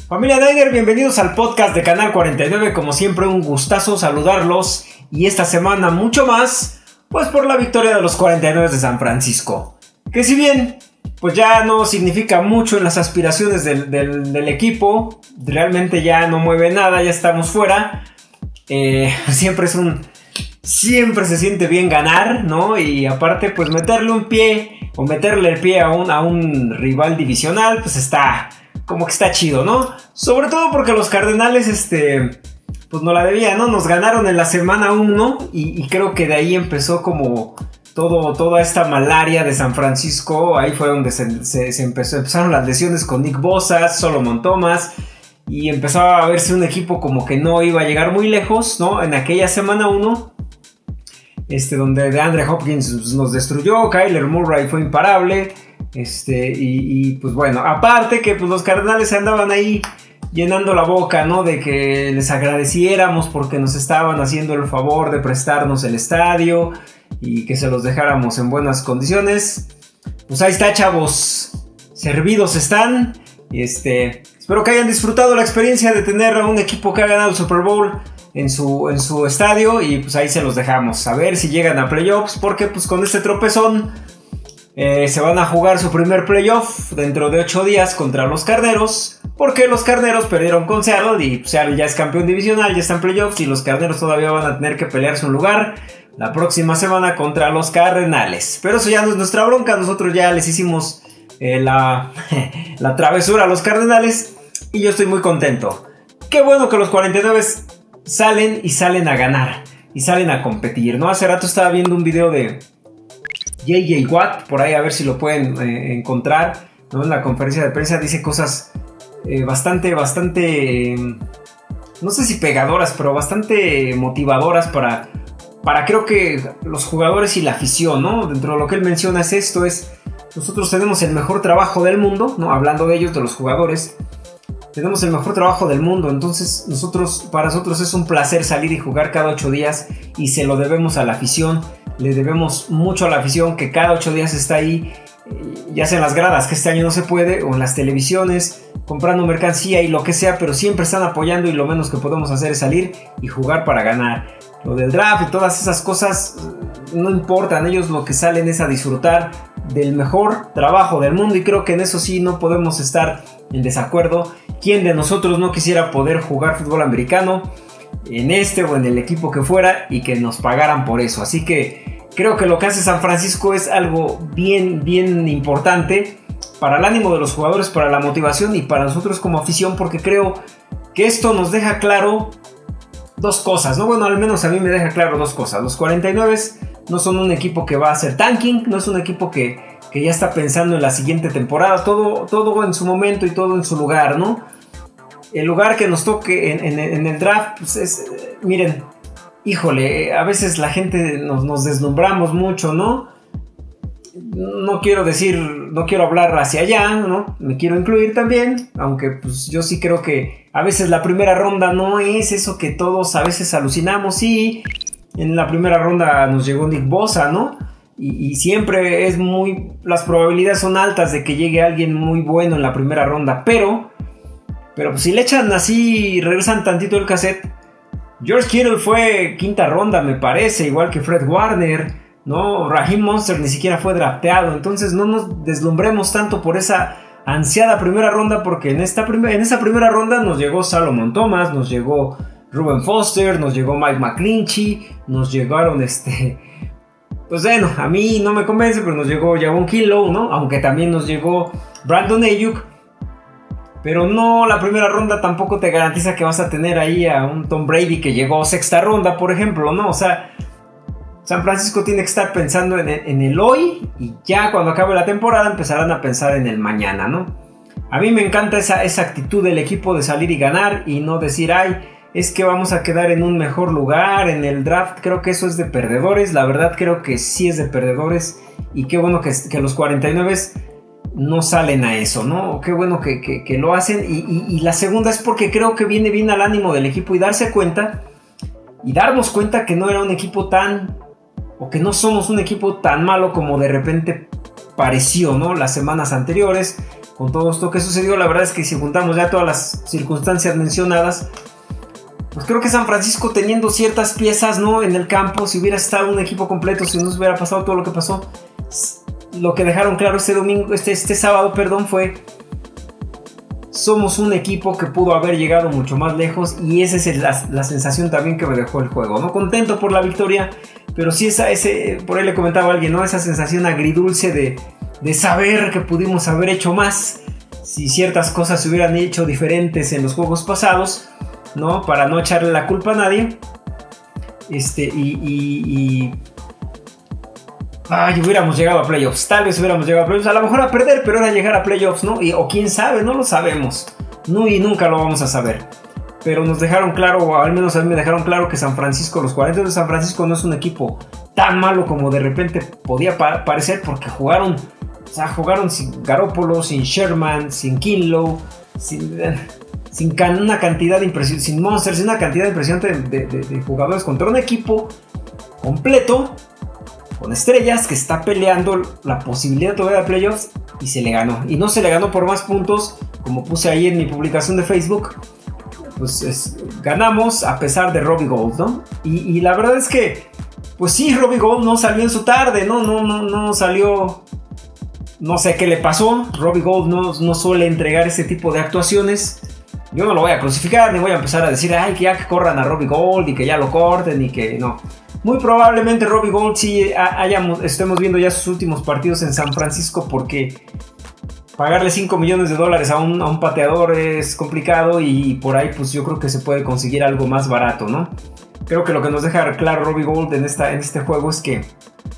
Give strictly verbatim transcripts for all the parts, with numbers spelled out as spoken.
Familia Niner, bienvenidos al podcast de Canal cuarenta y nueve. Como siempre, un gustazo saludarlos. Y esta semana mucho más, pues por la victoria de los cuarenta y nueve de San Francisco. Que si bien, pues ya no significa mucho en las aspiraciones del, del, del equipo. Realmente ya no mueve nada, ya estamos fuera. Eh, siempre es un... Siempre se siente bien ganar, ¿no? Y aparte, pues meterle un pie o meterle el pie a un, a un rival divisional, pues está... como que está chido, ¿no? Sobre todo porque los Cardenales, este, pues no la debían, ¿no? Nos ganaron en la semana uno y, y creo que de ahí empezó como todo, toda esta malaria de San Francisco. Ahí fue donde se, se, se empezó, empezaron las lesiones con Nick Bosa, Solomon Thomas, y empezó a verse un equipo como que no iba a llegar muy lejos, ¿no? En aquella semana uno, este, donde DeAndre Hopkins nos destruyó, Kyler Murray fue imparable. Este, y, y pues bueno, aparte que pues los Cardenales se andaban ahí llenando la boca, ¿no? De que les agradeciéramos porque nos estaban haciendo el favor de prestarnos el estadio y que se los dejáramos en buenas condiciones. Pues ahí está, chavos, servidos están. Este, espero que hayan disfrutado la experiencia de tener a un equipo que ha ganado el Super Bowl en su, en su estadio. Y pues ahí se los dejamos, a ver si llegan a playoffs, porque pues con este tropezón Eh, se van a jugar su primer playoff dentro de ocho días contra los Carneros, porque los Carneros perdieron con Seattle y Seattle ya es campeón divisional, ya está en playoffs, y los Carneros todavía van a tener que pelear su lugar la próxima semana contra los Cardenales. Pero eso ya no es nuestra bronca, nosotros ya les hicimos eh, la, la travesura a los Cardenales y yo estoy muy contento. Qué bueno que los cuarenta y nueve salen y salen a ganar y salen a competir, ¿no? Hace rato estaba viendo un video de J J Watt, por ahí a ver si lo pueden eh, encontrar, ¿no? En la conferencia de prensa dice cosas eh, bastante, bastante, eh, no sé si pegadoras, pero bastante motivadoras para, para creo que los jugadores y la afición, ¿no? Dentro de lo que él menciona es esto, es nosotros tenemos el mejor trabajo del mundo, ¿no? Hablando de ellos, de los jugadores, tenemos el mejor trabajo del mundo, entonces nosotros, para nosotros es un placer salir y jugar cada ocho días y se lo debemos a la afición. Le debemos mucho a la afición que cada ocho días está ahí, ya sea en las gradas, que este año no se puede, o en las televisiones, comprando mercancía y lo que sea, pero siempre están apoyando y lo menos que podemos hacer es salir y jugar para ganar. Lo del draft y todas esas cosas no importan, ellos lo que salen es a disfrutar del mejor trabajo del mundo y creo que en eso sí no podemos estar en desacuerdo. ¿Quién de nosotros no quisiera poder jugar fútbol americano en este o en el equipo que fuera y que nos pagaran por eso? Así que creo que lo que hace San Francisco es algo bien, bien importante para el ánimo de los jugadores, para la motivación y para nosotros como afición, porque creo que esto nos deja claro dos cosas, ¿no? Bueno, al menos a mí me deja claro dos cosas. Los cuarenta y nueve no son un equipo que va a hacer tanking, no es un equipo que, que ya está pensando en la siguiente temporada, todo, todo en su momento y todo en su lugar, ¿no? El lugar que nos toque en, en, en el draft, pues es, eh, miren, híjole, a veces la gente nos, nos deslumbramos mucho, ¿no? No quiero decir, no quiero hablar hacia allá, ¿no? Me quiero incluir también, aunque pues yo sí creo que a veces la primera ronda no es eso que todos a veces alucinamos. Sí, en la primera ronda nos llegó Nick Bosa, ¿no? Y, y siempre es muy, las probabilidades son altas de que llegue alguien muy bueno en la primera ronda, pero... Pero pues si le echan así, regresan tantito el cassette. George Kittle fue quinta ronda, me parece, igual que Fred Warner, ¿no? Raheem Monster ni siquiera fue drafteado. Entonces no nos deslumbremos tanto por esa ansiada primera ronda, porque en, esta prim- en esa primera ronda nos llegó Solomon Thomas, nos llegó Reuben Foster, nos llegó Mike McGlinchey, nos llegaron este... Pues bueno, a mí no me convence, pero nos llegó Javon Kinlaw, ¿no? Aunque también nos llegó Brandon Ayuk. Pero no, la primera ronda tampoco te garantiza que vas a tener ahí a un Tom Brady que llegó sexta ronda, por ejemplo, ¿no? O sea, San Francisco tiene que estar pensando en el, en el hoy y ya cuando acabe la temporada empezarán a pensar en el mañana, ¿no? A mí me encanta esa, esa actitud del equipo de salir y ganar y no decir, ay, es que vamos a quedar en un mejor lugar en el draft. Creo que eso es de perdedores, la verdad creo que sí es de perdedores y qué bueno que, que los cuarenta y nueve no salen a eso, ¿no? Qué bueno que, que, que lo hacen. Y, y, y la segunda es porque creo que viene bien al ánimo del equipo y darse cuenta y darnos cuenta que no era un equipo tan, o que no somos un equipo tan malo como de repente pareció, ¿no? Las semanas anteriores, con todo esto que sucedió. La verdad es que si juntamos ya todas las circunstancias mencionadas, pues creo que San Francisco, teniendo ciertas piezas, ¿no?, en el campo, si hubiera estado un equipo completo, si no se hubiera pasado todo lo que pasó, lo que dejaron claro este domingo, este, este sábado, perdón, fue: somos un equipo que pudo haber llegado mucho más lejos, y esa es la, la sensación también que me dejó el juego, ¿no? Contento por la victoria, pero sí esa, ese, por ahí le comentaba a alguien, ¿no?, esa sensación agridulce de, de saber que pudimos haber hecho más, si ciertas cosas se hubieran hecho diferentes en los juegos pasados, ¿no? Para no echarle la culpa a nadie. Este, y, y, y... Ay, hubiéramos llegado a playoffs. Tal vez hubiéramos llegado a playoffs. A lo mejor a perder, pero era llegar a playoffs, ¿no? Y, o quién sabe, no lo sabemos. No, y nunca lo vamos a saber. Pero nos dejaron claro, o al menos a mí me dejaron claro, que San Francisco, los cuarenta de San Francisco, no es un equipo tan malo como de repente podía pa- parecer, porque jugaron, o sea, jugaron sin Garoppolo, sin Sherman, sin Kinlaw, sin... Sin can, una cantidad de impresionante, sin Monsters, sin una cantidad impresionante de, de, de jugadores contra un equipo completo, con estrellas, que está peleando la posibilidad todavía de playoffs, y se le ganó. Y no se le ganó por más puntos, como puse ahí en mi publicación de Facebook. Pues es, ganamos a pesar de Robbie Gould, ¿no? Y, y la verdad es que, pues sí, Robbie Gould no salió en su tarde, ¿no? No, no, no salió... No sé qué le pasó. Robbie Gould no, no suele entregar ese tipo de actuaciones. Yo no lo voy a crucificar, ni voy a empezar a decir, ay, que ya que corran a Robbie Gould y que ya lo corten y que no. Muy probablemente Robbie Gould sí hayamos, estemos viendo ya sus últimos partidos en San Francisco, porque pagarle cinco millones de dólares a un, a un pateador es complicado, y por ahí pues yo creo que se puede conseguir algo más barato, ¿no? Creo que lo que nos deja claro Robbie Gould en, esta, en este juego es que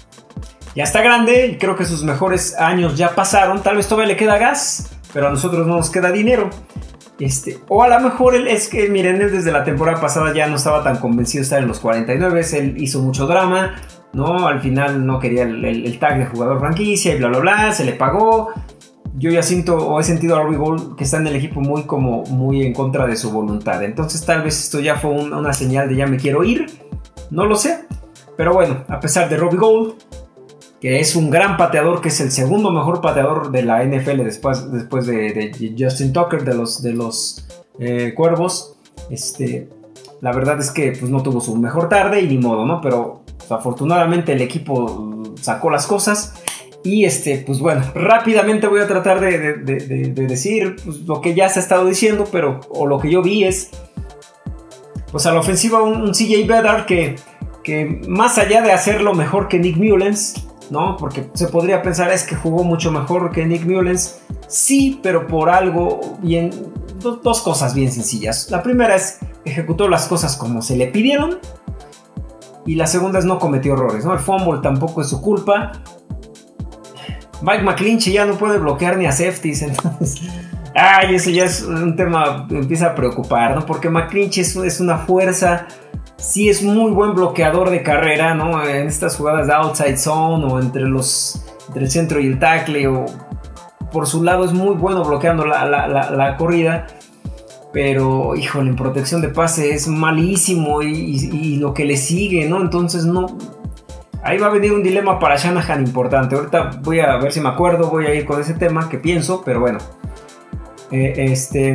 ya está grande, y creo que sus mejores años ya pasaron. Tal vez todavía le queda gas, pero a nosotros no nos queda dinero. Este, o a lo mejor él, es que, miren, él desde la temporada pasada ya no estaba tan convencido de estar en los cuarenta y nueve. Él hizo mucho drama, ¿no? Al final no quería el, el, el tag de jugador franquicia y bla bla bla, se le pagó. Yo ya siento, o he sentido a Robbie Gould que está en el equipo muy como muy en contra de su voluntad. Entonces tal vez esto ya fue un, una señal de ya me quiero ir, no lo sé. Pero bueno, a pesar de Robbie Gould, que es un gran pateador, que es el segundo mejor pateador de la N F L después, después de, de Justin Tucker de los, de los eh, Cuervos. Este, la verdad es que pues, no tuvo su mejor tarde y ni modo, ¿no? Pero pues, afortunadamente el equipo sacó las cosas. Y este, pues bueno, rápidamente voy a tratar de, de, de, de, de decir pues, lo que ya se ha estado diciendo, pero o lo que yo vi es, pues a la ofensiva un, un C J Beathard que, que más allá de hacerlo mejor que Nick Mullens, ¿no? Porque se podría pensar, es que jugó mucho mejor que Nick Mullens. Sí, pero por algo bien, do, dos cosas bien sencillas. La primera es, ejecutó las cosas como se le pidieron. Y la segunda es, no cometió errores, ¿no? El fumble tampoco es su culpa. Mike McGlinchey ya no puede bloquear ni a safeties, entonces... Ay, eso ya es un tema que empieza a preocupar, ¿no? Porque McGlinchey es, es una fuerza... Sí es muy buen bloqueador de carrera, ¿no? En estas jugadas de outside zone o entre, los, entre el centro y el tackle, o por su lado es muy bueno bloqueando la, la, la, la corrida. Pero, híjole, en protección de pase es malísimo, y, y, y lo que le sigue, ¿no? Entonces no... Ahí va a venir un dilema para Shanahan importante. Ahorita voy a ver si me acuerdo, voy a ir con ese tema que pienso, pero bueno. Eh, este...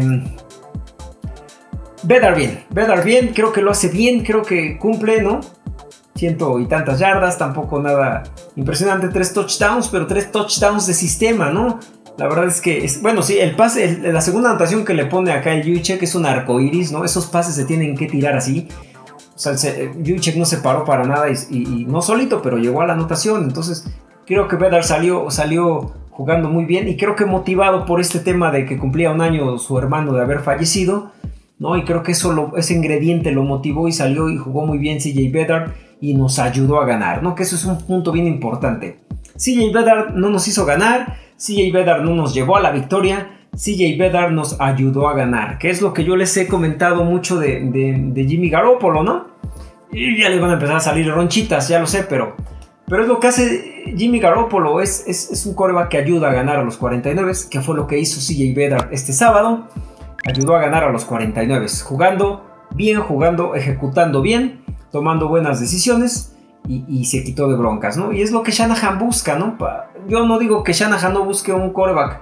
Beathard bien, Beathard bien, creo que lo hace bien, creo que cumple, ¿no? Ciento y tantas yardas, tampoco nada impresionante, tres touchdowns, pero tres touchdowns de sistema, ¿no? La verdad es que, es, bueno, sí, el pase, el, la segunda anotación que le pone acá el Juszczyk es un arcoiris, ¿no? Esos pases se tienen que tirar así. O sea, el Juszczyk no se paró para nada, y, y, y no solito, pero llegó a la anotación. Entonces, creo que Beathard salió, salió jugando muy bien, y creo que motivado por este tema de que cumplía un año su hermano de haber fallecido, ¿no? Y creo que eso lo, ese ingrediente lo motivó, y salió y jugó muy bien C J Beathard y nos ayudó a ganar, ¿no? Que eso es un punto bien importante. C J Beathard no nos hizo ganar, C J Beathard no nos llevó a la victoria, C J Beathard nos ayudó a ganar, que es lo que yo les he comentado mucho de, de, de Jimmy Garoppolo, ¿no? Y ya les van a empezar a salir ronchitas, ya lo sé, pero, pero es lo que hace Jimmy Garoppolo, es, es, es un quarterback que ayuda a ganar a los cuarenta y nueve, que fue lo que hizo C J Beathard este sábado. Ayudó a ganar a los cuarenta y nueve, jugando bien, jugando, ejecutando bien, tomando buenas decisiones, y, y se quitó de broncas, ¿no? Y es lo que Shanahan busca, ¿no? Yo no digo que Shanahan no busque un quarterback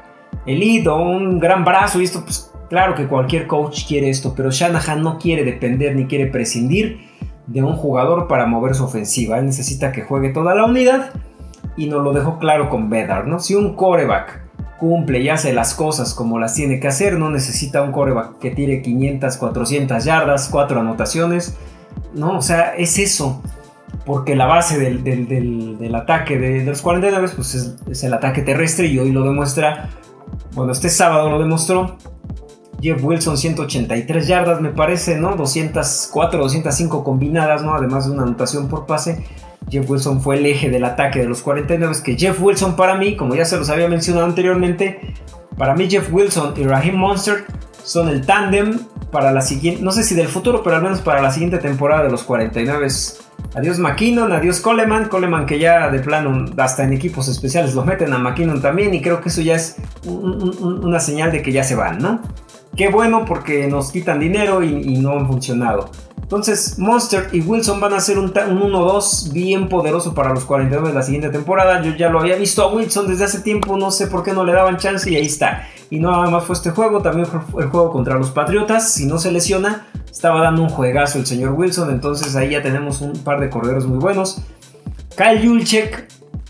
elite o un gran brazo, y esto pues claro que cualquier coach quiere esto, pero Shanahan no quiere depender ni quiere prescindir de un jugador para mover su ofensiva. Él necesita que juegue toda la unidad y nos lo dejó claro con Bedard, ¿no? Si un quarterback cumple y hace las cosas como las tiene que hacer, no necesita un quarterback que tire quinientas, cuatrocientas yardas, cuatro anotaciones, no, o sea, es eso, porque la base del, del, del, del ataque de, de los cuarenta y nueve pues es, es el ataque terrestre, y hoy lo demuestra, bueno, este sábado lo demostró. Jeff Wilson, ciento ochenta y tres yardas me parece, ¿no? doscientas cuatro, doscientas cinco combinadas, ¿no? Además de una anotación por pase. Jeff Wilson fue el eje del ataque de los cuarenta y nueve, que Jeff Wilson para mí, como ya se los había mencionado anteriormente, para mí Jeff Wilson y Raheem Mostert son el tándem para la siguiente, no sé si del futuro, pero al menos para la siguiente temporada de los cuarenta y nueve. Adiós McKinnon, adiós Coleman, Coleman que ya de plano hasta en equipos especiales lo meten a McKinnon también, y creo que eso ya es un, un, una señal de que ya se van, ¿no? Qué bueno, porque nos quitan dinero y, y no han funcionado. Entonces Mostert y Wilson van a ser un, un uno dos bien poderoso para los cuarenta y nueve de la siguiente temporada. Yo ya lo había visto a Wilson desde hace tiempo, no sé por qué no le daban chance, y ahí está. Y no nada más fue este juego, también fue el juego contra los Patriotas. Si no se lesiona, estaba dando un juegazo el señor Wilson, entonces ahí ya tenemos un par de corredores muy buenos. Kyle Juszczyk,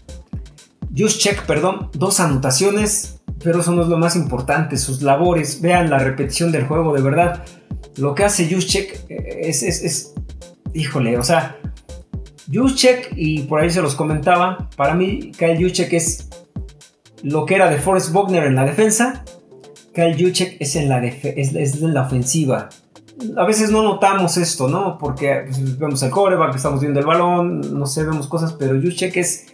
Juszczyk, perdón, dos anotaciones, pero eso no es lo más importante, sus labores. Vean la repetición del juego, de verdad. Lo que hace Juszczyk es, es, es, híjole, o sea, Juszczyk, y por ahí se los comentaba, para mí Kyle Juszczyk es lo que era de Forrest Buckner en la defensa. Kyle Juszczyk es en la, def- es, es en la ofensiva. A veces no notamos esto, ¿no? Porque pues, vemos el quarterback, estamos viendo el balón, no sé, vemos cosas, pero Juszczyk es,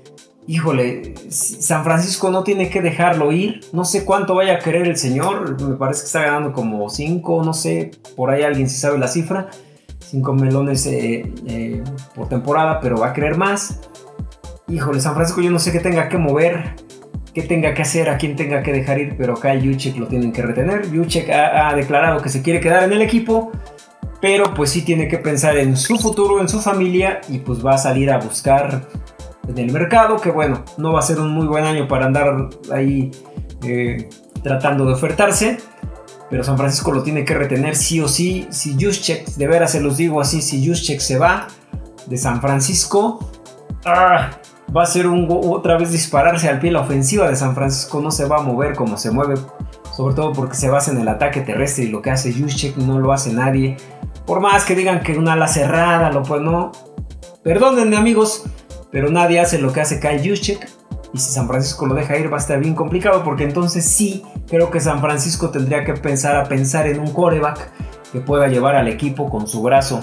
híjole, San Francisco no tiene que dejarlo ir. No sé cuánto vaya a querer el señor, me parece que está ganando como cinco, no sé, por ahí alguien si sabe la cifra, cinco melones eh, eh, por temporada, pero va a querer más. Híjole, San Francisco yo no sé qué tenga que mover, qué tenga que hacer, a quién tenga que dejar ir, pero Kyle Juszczyk lo tienen que retener. Juszczyk ha, ha declarado que se quiere quedar en el equipo, pero pues sí tiene que pensar en su futuro, en su familia, y pues va a salir a buscar en el mercado, que bueno, no va a ser un muy buen año para andar ahí eh, tratando de ofertarse, pero San Francisco lo tiene que retener sí o sí. Si Juszczyk, de veras se los digo así, si Juszczyk se va de San Francisco, ¡ah!, va a ser un, otra vez dispararse al pie. La ofensiva de San Francisco no se va a mover como se mueve, sobre todo porque se basa en el ataque terrestre, y lo que hace Juszczyk no lo hace nadie. Por más que digan que una ala cerrada, lo pues no, perdónenme amigos, pero nadie hace lo que hace Kyle Juszczyk, y si San Francisco lo deja ir va a estar bien complicado, porque entonces sí creo que San Francisco tendría que pensar a pensar en un quarterback que pueda llevar al equipo con su brazo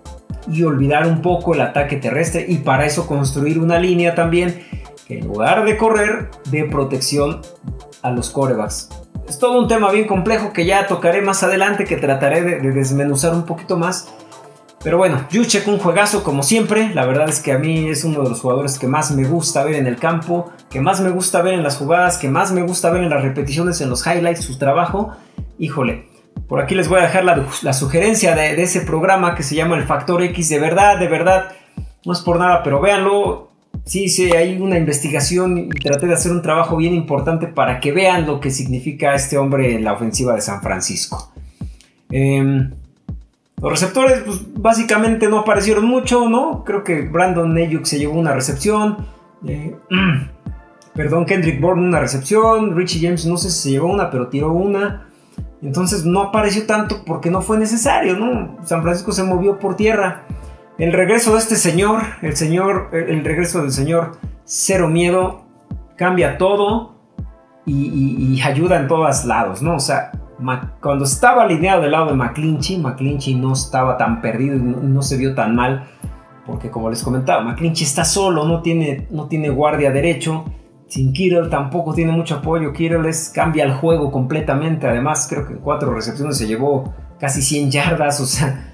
y olvidar un poco el ataque terrestre, y para eso construir una línea también que en lugar de correr dé protección a los quarterbacks. Es todo un tema bien complejo que ya tocaré más adelante, que trataré de, de desmenuzar un poquito más. Pero bueno, Juszczyk un juegazo como siempre. La verdad es que a mí es uno de los jugadores que más me gusta ver en el campo, que más me gusta ver en las jugadas, que más me gusta ver en las repeticiones, en los highlights, su trabajo. Híjole, por aquí les voy a dejar la, la sugerencia de, de ese programa que se llama El Factor X. De verdad, de verdad, no es por nada, pero véanlo. Sí, sí, hay una investigación y traté de hacer un trabajo bien importante para que vean lo que significa este hombre en la ofensiva de San Francisco. Eh... Los receptores, pues básicamente no aparecieron mucho, ¿no? Creo que Brandon Ayuk se llevó una recepción. Eh, perdón, Kendrick Bourne una recepción. Richie James no sé si se llevó una, pero tiró una. Entonces no apareció tanto porque no fue necesario, ¿no? San Francisco se movió por tierra. El regreso de este señor, el señor, el regreso del señor Cero Miedo, cambia todo y, y, y ayuda en todos lados, ¿no? O sea, cuando estaba alineado del lado de McGlinchey, McGlinchey no estaba tan perdido y no, no se vio tan mal, porque como les comentaba, McGlinchey está solo, no tiene, no tiene guardia derecho. Sin Kittle tampoco tiene mucho apoyo. Kittle es, cambia el juego completamente. Además creo que en cuatro recepciones se llevó casi cien yardas, o sea,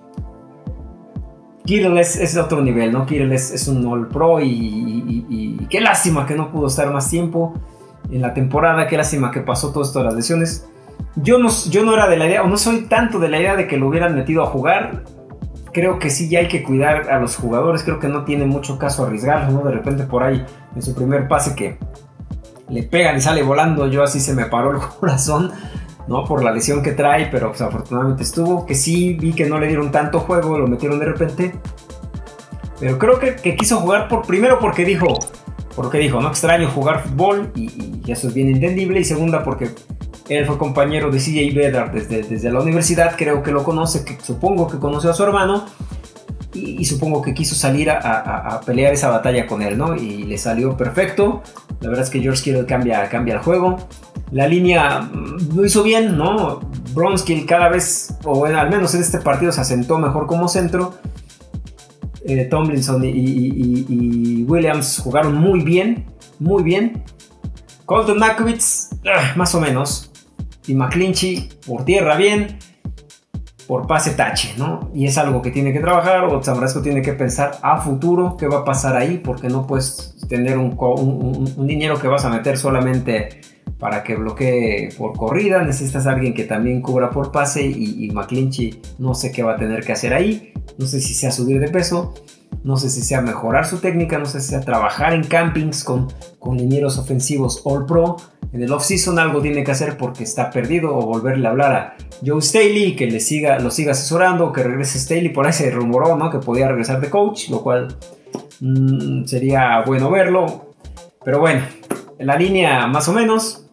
Kittle es, es otro nivel, ¿no? Kittle es, es un All Pro y, y, y, y qué lástima que no pudo estar más tiempo en la temporada, qué lástima que pasó todo esto de las lesiones. Yo no, yo no era de la idea, o no soy tanto de la idea de que lo hubieran metido a jugar. Creo que sí ya hay que cuidar a los jugadores, creo que no tiene mucho caso arriesgarlos, ¿no? De repente por ahí, en su primer pase que, le pegan y sale volando. Yo así se me paró el corazón, ¿no? Por la lesión que trae, pero pues afortunadamente estuvo. Que sí vi que no le dieron tanto juego, lo metieron de repente. Pero creo que, que quiso jugar por primero porque dijo, porque dijo, no extraño jugar fútbol y, y eso es bien entendible. Y segunda porque él fue compañero de C J Beathard desde, desde la universidad, creo que lo conoce, que supongo que conoció a su hermano. Y, y supongo que quiso salir a, a, a pelear esa batalla con él, ¿no? Y le salió perfecto. La verdad es que George Kittle cambia, cambia el juego. La línea lo hizo bien, ¿no? Brunskill cada vez, o bueno, al menos en este partido se asentó mejor como centro. Eh, Tomlinson y, y, y, y Williams jugaron muy bien, muy bien. Colton Makowitz, uh, más o menos. Y McClinchy por tierra bien, por pase tache, ¿no? Y es algo que tiene que trabajar, o San Francisco tiene que pensar a futuro qué va a pasar ahí, porque no puedes tener un, un, un dinero que vas a meter solamente para que bloquee por corrida. Necesitas a alguien que también cubra por pase, y, y McClinchy no sé qué va a tener que hacer ahí. No sé si sea subir de peso, no sé si sea mejorar su técnica, no sé si sea trabajar en campings con, con linieros ofensivos All Pro. En el off-season algo tiene que hacer porque está perdido, o volverle a hablar a Joe Staley, que le siga, lo siga asesorando, que regrese Staley. Por ahí se rumoró, ¿no?, que podía regresar de coach, lo cual mmm, sería bueno verlo. Pero bueno, en la línea más o menos.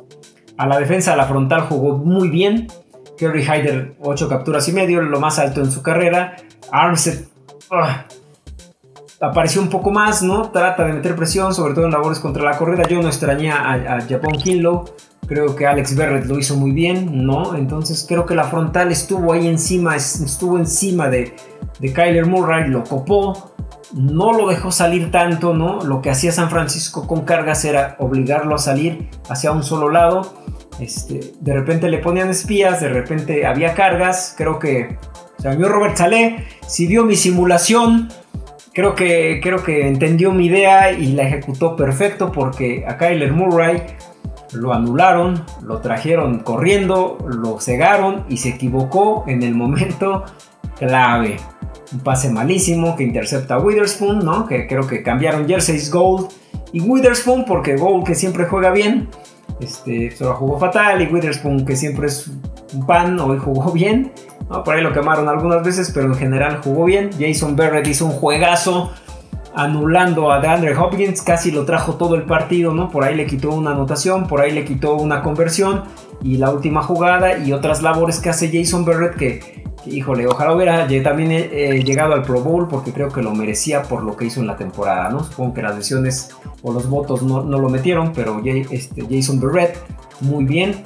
A la defensa, a la frontal jugó muy bien. Kerry Hyder, ocho capturas y medio, lo más alto en su carrera. Armstead uh, apareció un poco más, ¿no? Trata de meter presión, sobre todo en labores contra la corrida. Yo no extrañé a, a Javon Kinlaw. Creo que Alex Barrett lo hizo muy bien, ¿no? Entonces creo que la frontal estuvo ahí encima, estuvo encima de, de Kyler Murray, lo copó, no lo dejó salir tanto, ¿no? Lo que hacía San Francisco con cargas era obligarlo a salir hacia un solo lado. Este, de repente le ponían espías, de repente había cargas. Creo que, o sea, vio Robert Saleh, si vio mi simulación, creo que, creo que entendió mi idea y la ejecutó perfecto, porque a Kyler Murray lo anularon, lo trajeron corriendo, lo cegaron y se equivocó en el momento clave. Un pase malísimo que intercepta a Witherspoon, ¿no? Que creo que cambiaron jerseys Gould y Witherspoon, porque Gould, que siempre juega bien, este, solo jugó fatal, y Witherspoon, que siempre es un pan, hoy jugó bien, ¿no? Por ahí lo quemaron algunas veces, pero en general jugó bien. Jason Barrett hizo un juegazo anulando a DeAndre Hopkins, casi lo trajo todo el partido, ¿no? Por ahí le quitó una anotación, por ahí le quitó una conversión, y la última jugada y otras labores que hace Jason Barrett que, que híjole, ojalá hubiera también eh, llegado al Pro Bowl, porque creo que lo merecía por lo que hizo en la temporada, ¿no? Supongo que las lesiones o los votos no, no lo metieron, pero este, Jason Barrett, muy bien.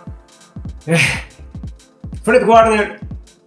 Eh, Fred Warner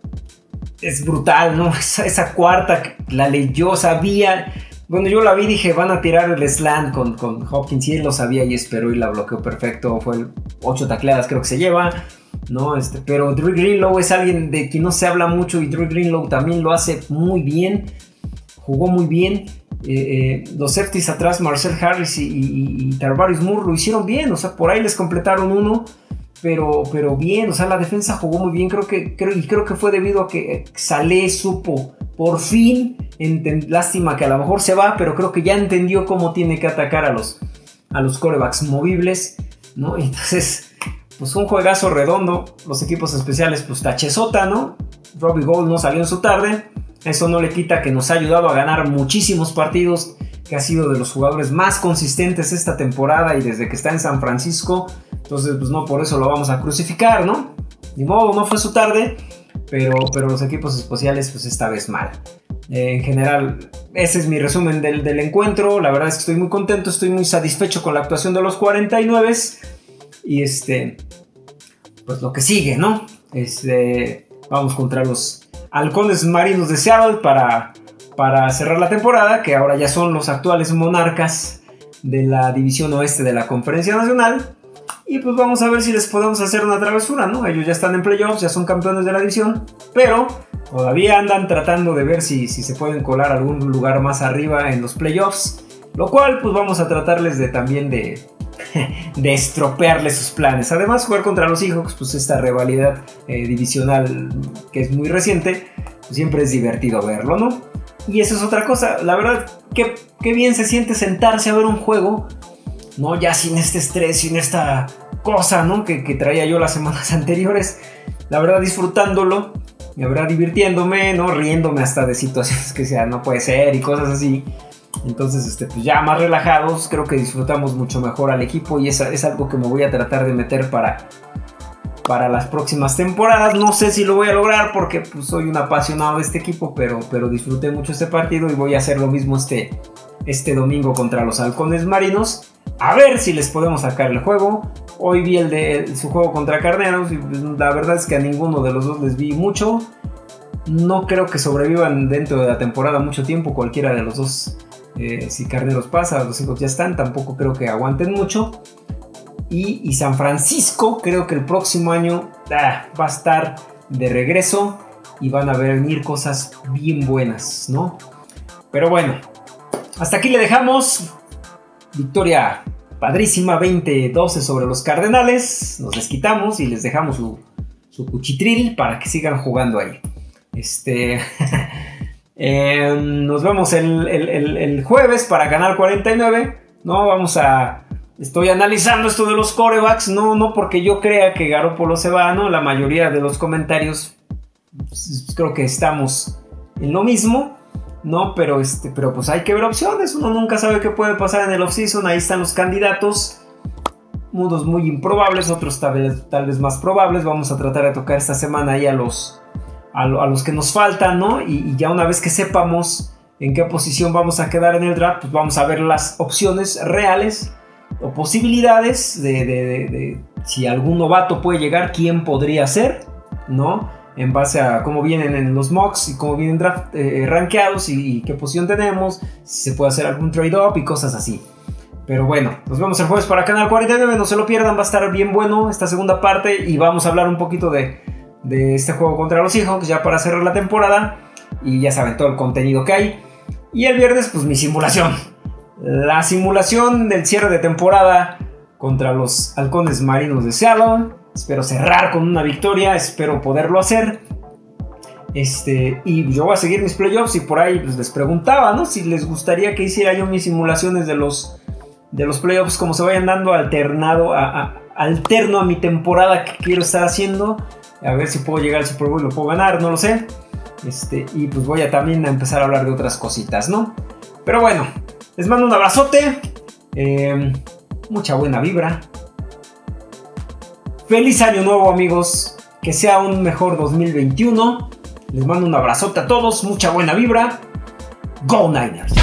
es brutal, ¿no? Esa, esa cuarta la leyó, sabía. Cuando yo la vi dije, van a tirar el slant con, con Hopkins, y él lo sabía y esperó y la bloqueó perfecto. Fue ocho tacleadas creo que se lleva, ¿no? Este, pero Dre Greenlaw es alguien de quien no se habla mucho, y Dre Greenlaw también lo hace muy bien, jugó muy bien. Eh, eh, los safeties atrás, Marcel Harris y, y, y Tarvarius Moore lo hicieron bien, o sea, por ahí les completaron uno, pero, pero bien, o sea, la defensa jugó muy bien. Creo que, creo, y creo que fue debido a que Saleh supo por fin, ent- lástima que a lo mejor se va, pero creo que ya entendió cómo tiene que atacar a los, a los quarterbacks movibles, ¿no? Y entonces, pues un juegazo redondo. Los equipos especiales, pues tachezota, ¿no? Robbie Gould no salió en su tarde. Eso no le quita que nos ha ayudado a ganar muchísimos partidos, que ha sido de los jugadores más consistentes esta temporada y desde que está en San Francisco. Entonces, pues no por eso lo vamos a crucificar, ¿no? Ni modo, no fue su tarde, pero, pero los equipos especiales, pues esta vez mal. Eh, en general, ese es mi resumen del, del encuentro. La verdad es que estoy muy contento, estoy muy satisfecho con la actuación de los cuarenta y nueve. Y este, pues lo que sigue, ¿no? Este, vamos contra los Halcones Marinos de Seattle para, para cerrar la temporada, que ahora ya son los actuales monarcas de la división oeste de la Conferencia Nacional. Y pues vamos a ver si les podemos hacer una travesura, ¿no? Ellos ya están en playoffs, ya son campeones de la división, pero todavía andan tratando de ver si, si se pueden colar a algún lugar más arriba en los playoffs, lo cual pues vamos a tratarles de también de, de estropearles sus planes. Además, jugar contra los Seahawks, pues esta rivalidad eh, divisional que es muy reciente, pues siempre es divertido verlo, ¿no? Y eso es otra cosa, la verdad, qué, qué bien se siente sentarse a ver un juego, ¿no? Ya sin este estrés, sin esta cosa, ¿no? Que, que traía yo las semanas anteriores. La verdad, disfrutándolo, la verdad, divirtiéndome, ¿no? Riéndome hasta de situaciones que sea, no puede ser y cosas así. Entonces, este, pues ya más relajados, creo que disfrutamos mucho mejor al equipo y es, es algo que me voy a tratar de meter para, para las próximas temporadas. No sé si lo voy a lograr porque pues, soy un apasionado de este equipo, pero, pero disfruté mucho este partido y voy a hacer lo mismo este, este domingo contra los Halcones Marinos. A ver si les podemos sacar el juego. Hoy vi el de el, su juego contra Carneros y pues, la verdad es que a ninguno de los dos les vi mucho. No creo que sobrevivan dentro de la temporada mucho tiempo cualquiera de los dos. Eh, si Carneros pasa, los hijos ya están, tampoco creo que aguanten mucho. Y, y San Francisco, creo que el próximo año ah, va a estar de regreso y van a venir cosas bien buenas, ¿no? Pero bueno, hasta aquí le dejamos. Victoria padrísima, veinte doce sobre los Cardenales. Nos desquitamos y les dejamos su, su cuchitril para que sigan jugando ahí. Este... Eh, nos vemos el, el, el, el jueves para Canal cuarenta y nueve. No, vamos a... Estoy analizando esto de los quarterbacks. No, no porque yo crea que Garoppolo se va, ¿no? La mayoría de los comentarios pues, creo que estamos en lo mismo, ¿no? Pero, este, pero pues hay que ver opciones. Uno nunca sabe qué puede pasar en el offseason. Ahí están los candidatos. Unos muy improbables, otros tal vez, tal vez más probables. Vamos a tratar de tocar esta semana ahí a los... A, lo, a los que nos faltan, ¿no? Y, y ya una vez que sepamos en qué posición vamos a quedar en el draft, pues vamos a ver las opciones reales o posibilidades de, de, de, de si algún novato puede llegar, quién podría ser, ¿no? En base a cómo vienen en los mocks y cómo vienen draft, eh, rankeados y, y qué posición tenemos, si se puede hacer algún trade-up y cosas así. Pero bueno, nos vemos el jueves para Canal cuarenta y nueve, no se lo pierdan, va a estar bien bueno esta segunda parte y vamos a hablar un poquito de... de este juego contra los Seahawks ya para cerrar la temporada y ya saben todo el contenido que hay. Y el viernes pues mi simulación, la simulación del cierre de temporada contra los Halcones Marinos de Seattle. Espero cerrar con una victoria, espero poderlo hacer. Este, y yo voy a seguir mis playoffs y por ahí pues, les preguntaba, ¿no? Si les gustaría que hiciera yo mis simulaciones de los, de los playoffs como se vayan dando alternado a, a, alterno a mi temporada que quiero estar haciendo. A ver si puedo llegar al Super Bowl y lo puedo ganar, no lo sé. Este, y pues voy a también a empezar a hablar de otras cositas, ¿no? Pero bueno, les mando un abrazote. Eh, mucha buena vibra. Feliz año nuevo, amigos. Que sea un mejor dos mil veintiuno. Les mando un abrazote a todos. Mucha buena vibra. Go Niners.